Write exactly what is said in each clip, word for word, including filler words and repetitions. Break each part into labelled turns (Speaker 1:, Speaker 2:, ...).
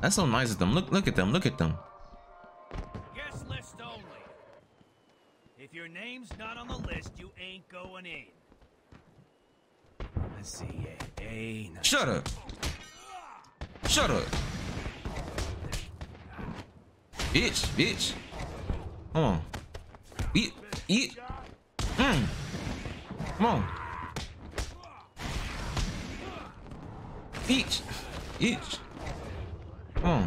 Speaker 1: That's so nice of them. Look, look at them. Look at them.
Speaker 2: Guest list only. If your name's not on the list, you ain't going in. Let's see. A, A,
Speaker 1: Shut up. Shut up. Bitch, bitch. Come on. Eat, eat. Mm. Come on. Eat, eat. Come on.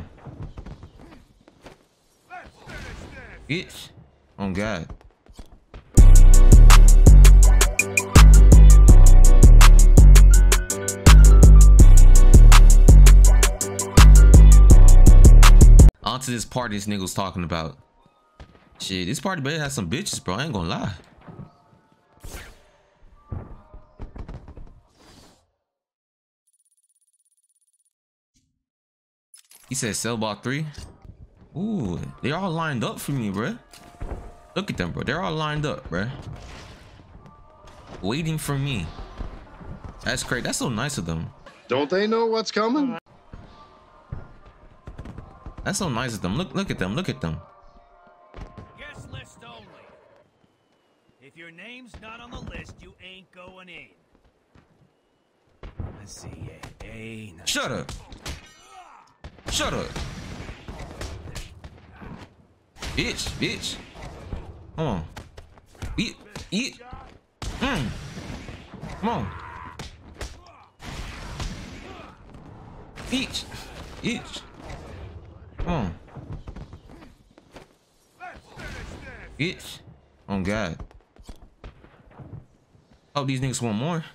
Speaker 1: Eat. Oh God. On to this party this nigga was talking about. Shit, this party better have some bitches, bro. I ain't gonna lie. He said sell ball three. Ooh, they're all lined up for me, bro. Look at them, bro. They're all lined up, bro. Waiting for me. That's great. That's so nice of them.
Speaker 3: Don't they know what's coming?
Speaker 1: That's so nice of them. Look, look at them. Look at them.
Speaker 2: Guest list only. If your name's not on the list, you ain't going in. Let's see. A, A,
Speaker 1: Shut up. Shut up. Bitch, bitch. Come on. Eat, eat. Mm. Come on. Eat, eat. Come on. Eat. Oh God. Hope these niggas want more.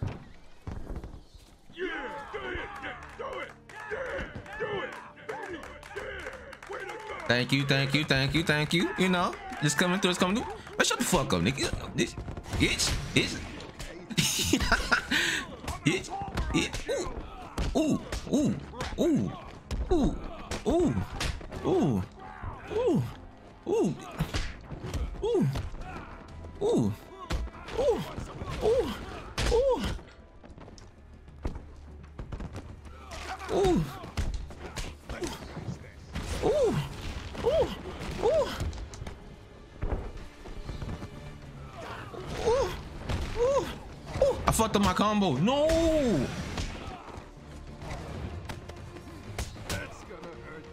Speaker 1: Thank you, thank you, thank you, thank you. You know, just coming through, it's coming through. But shut the fuck up, nigga. This, bitch, bitch. Bitch, bitch. Ooh, ooh, ooh, ooh, ooh, ooh, ooh, ooh, ooh, ooh, ooh, ooh, ooh, ooh. Ooh, ooh, ooh, ooh, ooh, ooh. I fucked up my combo. No.
Speaker 3: That's gonna hurt.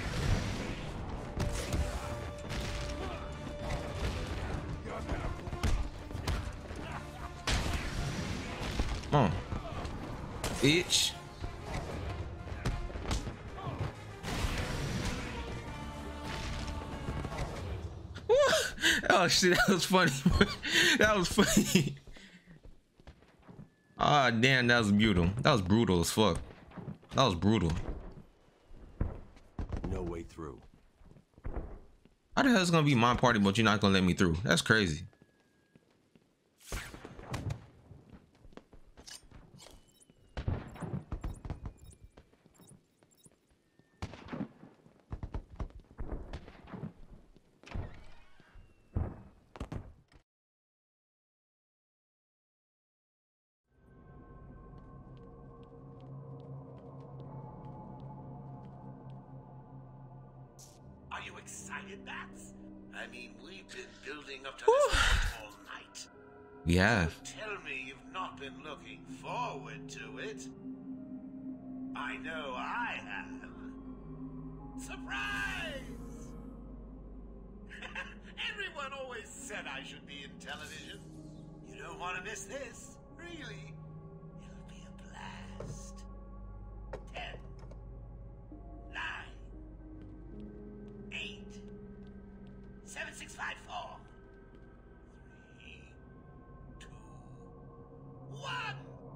Speaker 1: Come on, bitch. Oh shit, that was funny. That was funny. Ah, oh, damn, that was brutal. That was brutal as fuck. That was brutal.
Speaker 4: No way through.
Speaker 1: How the hell is gonna be my party, but you're not gonna let me through? That's crazy.
Speaker 5: Are you excited, Bats? I mean, we've been building up to this point all night.
Speaker 1: Yeah.
Speaker 5: Tell me you've not been looking forward to it. I know I have. Surprise! Everyone always said I should be in television. You don't want to miss this, really. It'll be a blast. Ten. Nine. Eight. Seven, six, five, four. Three. Two. One.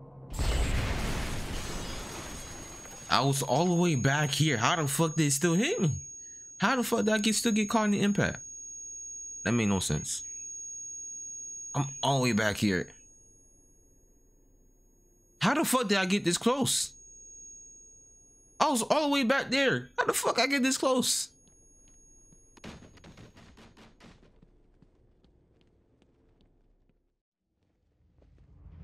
Speaker 1: I was all the way back here. How the fuck did it still hit me? How the fuck did I get still get caught in the impact? That made no sense. I'm all the way back here. How the fuck did I get this close? I was all the way back there. How the fuck I get this close?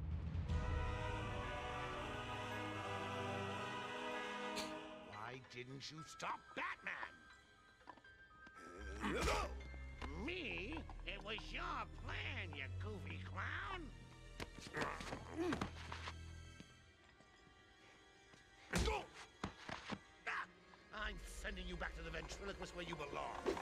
Speaker 5: Why didn't you stop Batman? Me? It was your plan, you goofy clown. I'm sending you back to the ventriloquist where you belong.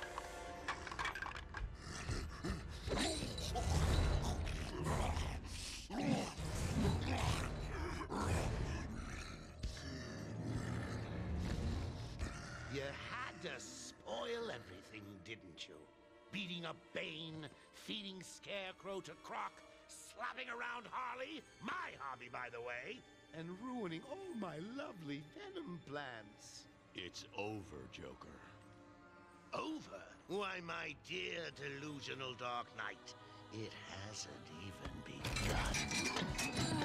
Speaker 5: You had to spoil everything, didn't you? Beating up Bane, feeding Scarecrow to Croc, slapping around Harley, my hobby by the way, and ruining all my lovely Venom plans.
Speaker 4: It's over, Joker.
Speaker 5: Over? Why, my dear delusional Dark Knight, it hasn't even begun.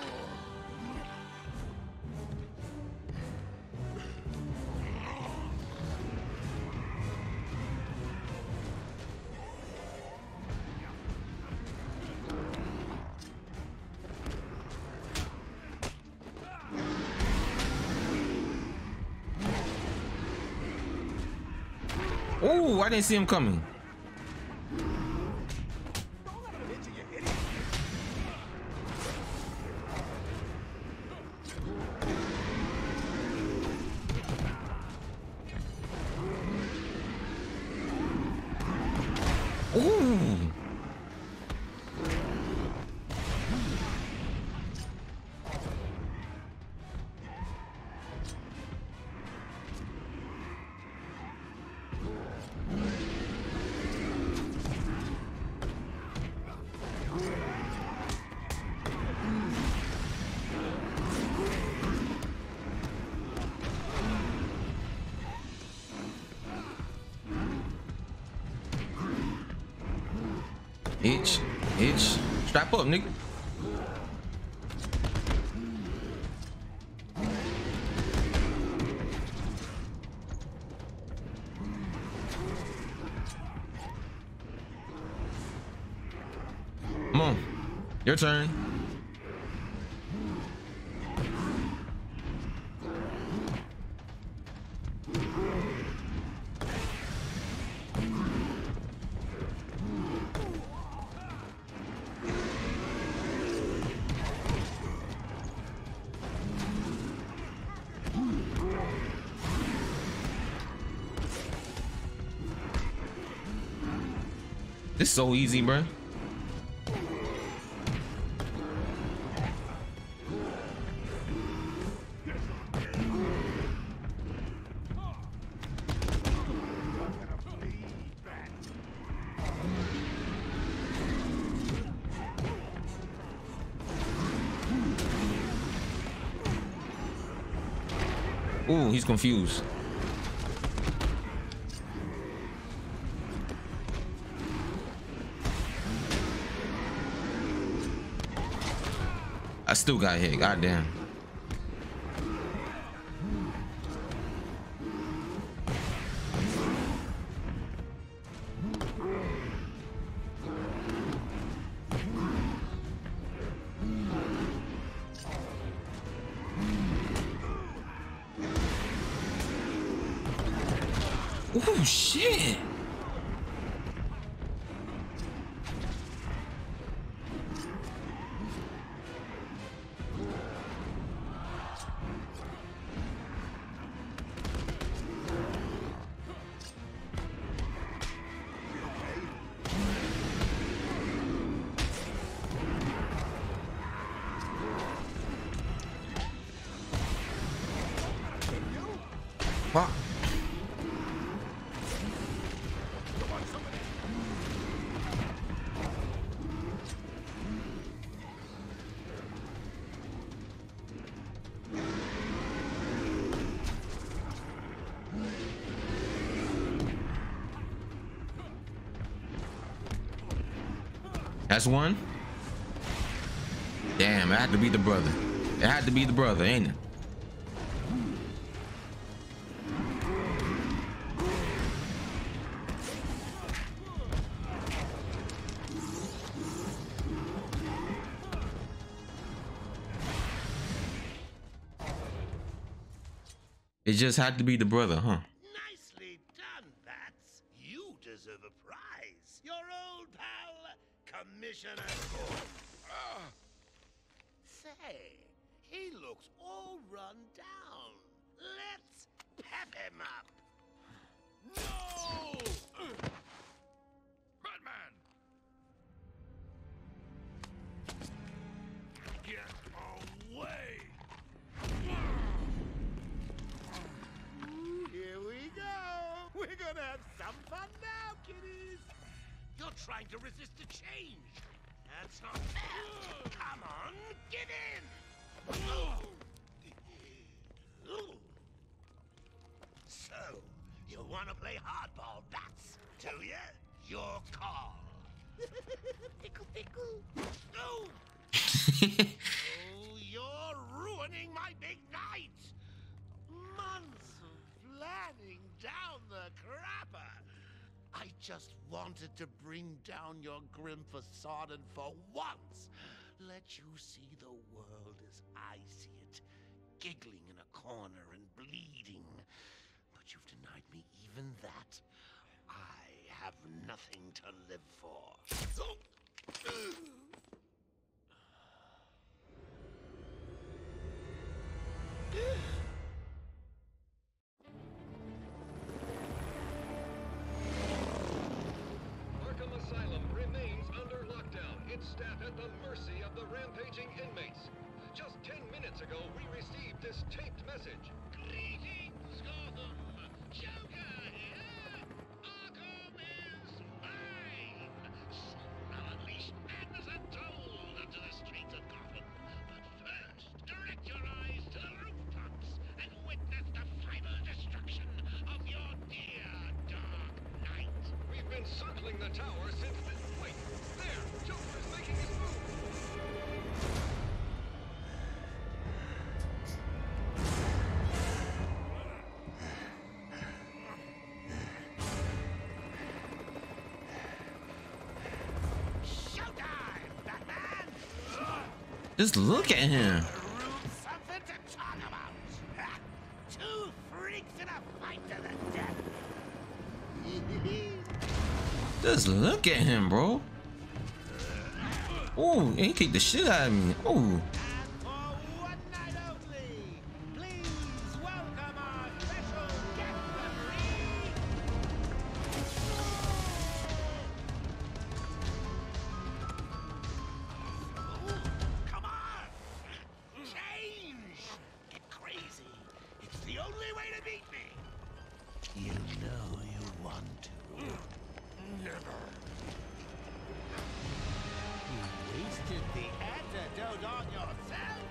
Speaker 1: Oh, I didn't see him coming. Ooh. Itch, itch, strap up, nigga. Come on, your turn. This is so easy, bro. Ooh, he's confused. I still got hit, goddamn. Oh shit. Fuck. That's one. Damn, it had to be the brother. It had to be the brother, ain't it? It just had to be the brother, huh?
Speaker 5: your old pal, Commissioner Gordon.
Speaker 4: Ah,
Speaker 5: Say, he looks all run down. Let's pep him up.
Speaker 4: no! Batman! Get away!
Speaker 5: Here we go. We're gonna have some fun now, kiddies. You're trying to resist the change. That's not fair. Come on, get in. So, you want to play hardball, bats, do you? Your call. Pickle, pickle. No. Oh, you're ruining my big night. Months of planning down the crapper. I just wanted to bring down your grim facade and for once let you see the world as I see it, giggling in a corner and bleeding. But you've denied me even that. I have nothing to live for.
Speaker 6: Arkham Asylum remains under lockdown, its staff at the mercy of the rampaging inmates. Just ten minutes ago, we received this taped message.
Speaker 5: Greetings, Gotham! Joker here! Arkham is mine! Soon I'll unleash madness untold onto the streets of Gotham. But first, direct your eyes to the rooftops and witness the final destruction of your dear Dark Knight.
Speaker 6: We've been circling the tower since the... Wait, there! Joker's making his move!
Speaker 5: Showtime, Batman!
Speaker 1: Just look at him.
Speaker 5: Something to talk about. Ha! Two freaks in a fight to the death.
Speaker 1: Just look at him, bro. Oh, he kicked the shit out of me. Oh,
Speaker 5: And for one night only, please welcome our special guest referee. Come on! Change! Get crazy. It's the only way to beat me. You know you want to. Never. You wasted the antidote on yourself?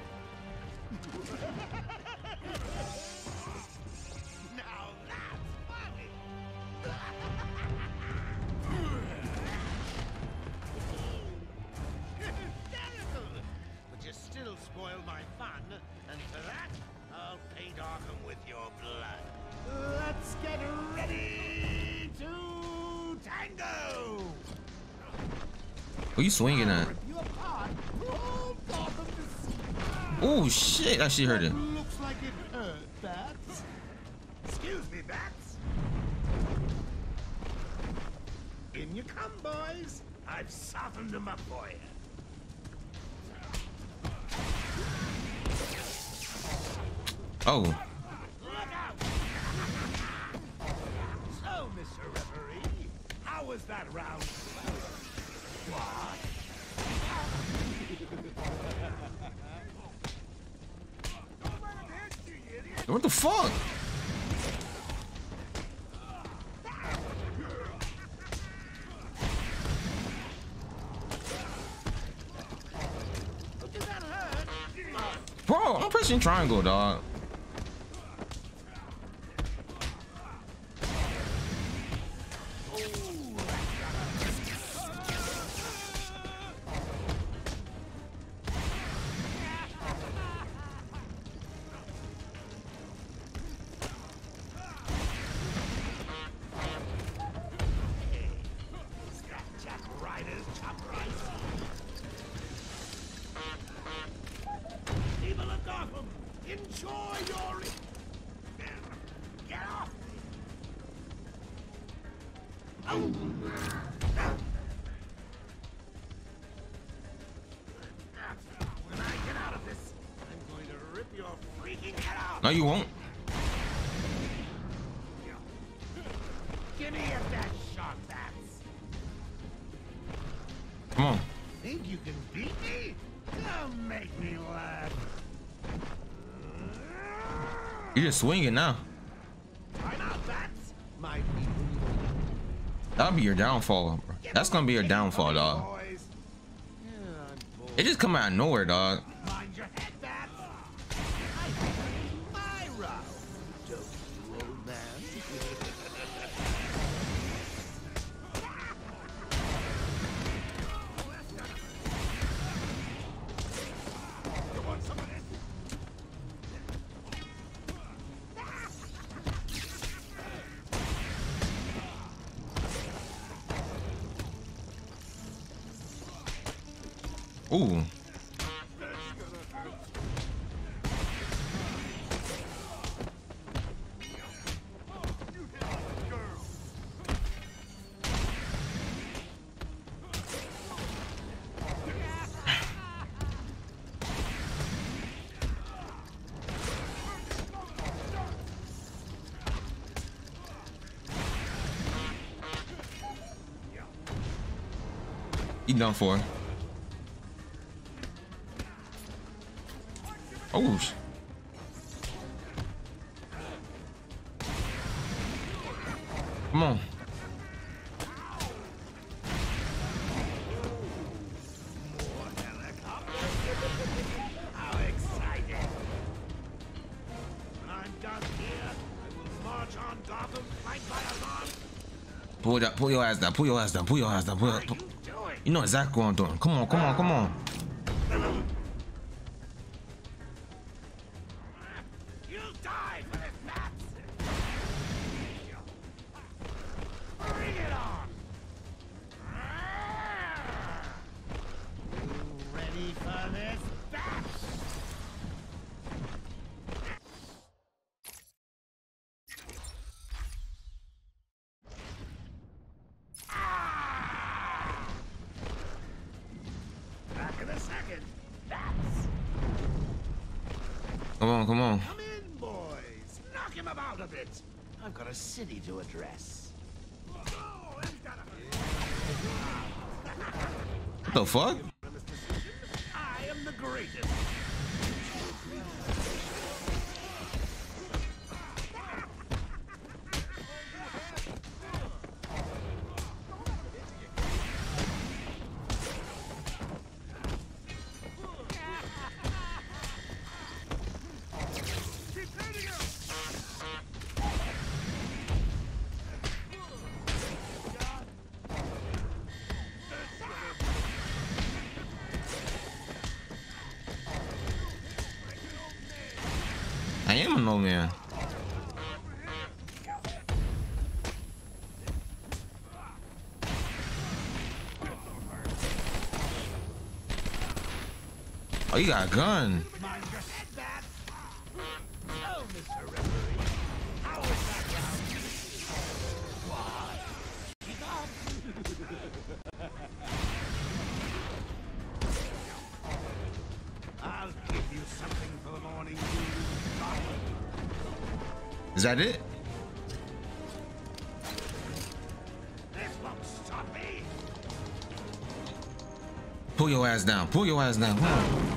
Speaker 5: Now that's funny! Hysterical! But you still spoil my fun, and for that, I'll paint Arkham with your blood. Let's get ready to tango!
Speaker 1: who you swinging at?
Speaker 5: You apart, all Gotham to see.
Speaker 1: Oh shit! I actually heard it.
Speaker 5: Looks like it hurt, Bats. Excuse me, Bats. In you come, boys. I've softened them up for you.
Speaker 1: Oh,
Speaker 5: Look out! So, Mister Referee, how was that round? What?
Speaker 1: what the fuck?
Speaker 5: Did that hurt?
Speaker 1: Bro, I'm pressing triangle, dog.
Speaker 5: Jack Riders, chop rice. People of Gotham, enjoy your... Get off! Oh.
Speaker 1: No, you won't.
Speaker 2: Give me a that shot, bats.
Speaker 1: Come on.
Speaker 2: Think you can beat me? Don't make me laugh.
Speaker 1: You're just swinging now.
Speaker 2: I'm out, bats. My people.
Speaker 1: That'll be your downfall. Bro. That's gonna be your downfall, dog.
Speaker 2: Boys. Yeah, I'm bored.
Speaker 1: It just come out of nowhere, dog.
Speaker 2: Mind your head, bats. I think it's my round. Don't you, old man? You want some of this?
Speaker 1: Ooh. You done for. Oh. sh- Come on.
Speaker 2: How exciting! When I'm done here, I will march on Gotham flanked by a mob.
Speaker 1: Pull that. Pull your ass down. Pull your ass down. Pull your ass down. Pull,
Speaker 2: What are
Speaker 1: pull.
Speaker 2: you doing?
Speaker 1: You know exactly what I'm doing. Come on. Come on. Come on.
Speaker 2: You'll die for this, Bats! Bring it on! You ready for this, Bats? Ah! Back in a second, Bats!
Speaker 1: Come on. Come on.
Speaker 2: Come in, boys. Knock him about a bit. I've got a city to address.
Speaker 1: What the fuck?
Speaker 2: I am the greatest.
Speaker 1: I am a no man. Oh, you got a gun.
Speaker 2: Mind your head, Bats. Oh, Mister Referee. How is that round? Why? Speak up. I'll give you something for the morning. You Gotham.
Speaker 1: Is that it?
Speaker 2: This won't stop me.
Speaker 1: Pull your ass down. Pull your ass down. Come on.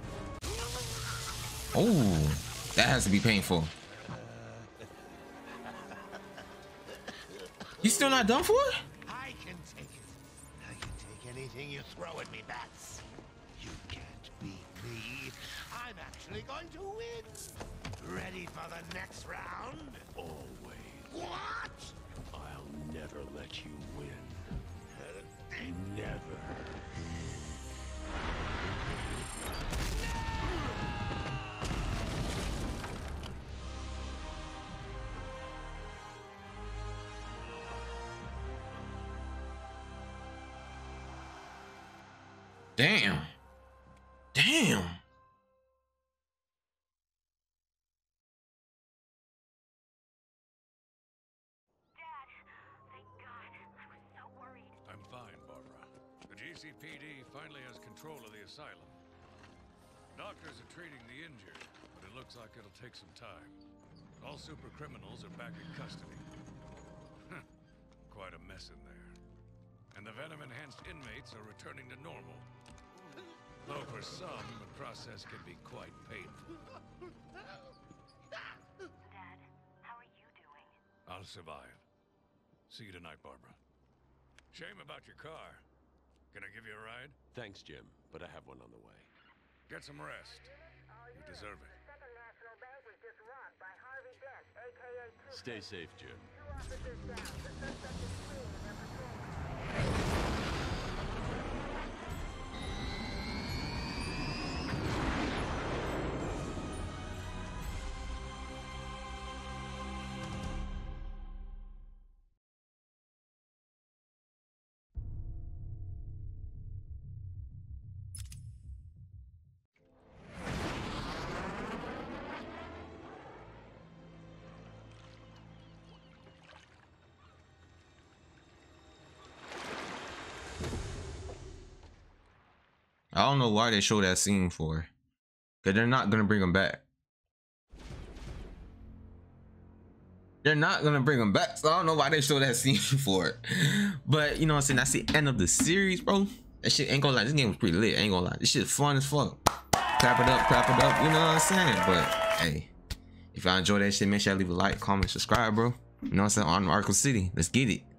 Speaker 1: Oh, that has to be painful. You still not done for?
Speaker 2: I can take it. I can take anything you throw at me, Bats. You can't beat me. I'm actually going to win. Ready for the next round?
Speaker 4: Always.
Speaker 2: What?
Speaker 4: I'll never let you win. Never.
Speaker 1: Damn. Damn.
Speaker 7: Dad, thank God. I was so worried.
Speaker 6: I'm fine, Barbara. The G C P D finally has control of the asylum. Doctors are treating the injured, but it
Speaker 4: looks like it'll take some time. All super criminals are back in custody. Quite a mess in there. And the venom-enhanced inmates are returning to normal. Though for some, the process can be quite painful.
Speaker 7: Dad, how are you doing?
Speaker 4: I'll survive. See you tonight, Barbara. Shame about your car. Can I give you a ride?
Speaker 8: Thanks, Jim, but I have one on the way.
Speaker 4: Get some rest. You deserve it.
Speaker 9: Second National Bank was just robbed by Harvey Dent, aka Two.
Speaker 8: Stay safe, Jim.
Speaker 9: Two officers down. The suspect is fleeing in their patrol.
Speaker 1: I don't know why they show that scene for, because they're not gonna bring him back. They're not gonna bring him back, so I don't know why they show that scene for it. But you know what I'm saying, that's the end of the series, bro. That shit ain't gonna lie, this game was pretty lit. I ain't gonna lie, this shit fun as fuck. Clap it up, clap it up, you know what I'm saying? But hey, if y'all enjoy that shit, make sure y'all leave a like, comment, subscribe, bro. You know what I'm saying? On Arkham City, let's get it.